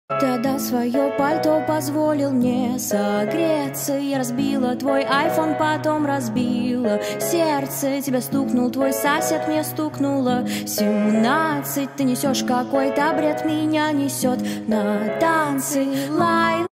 Тогда свое пальто позволил мне согреться. Я разбила твой айфон, потом разбила сердце. Тебя стукнул твой сосед, мне стукнуло 17. Ты несешь какой-то бред, меня несет на танцы. Лай.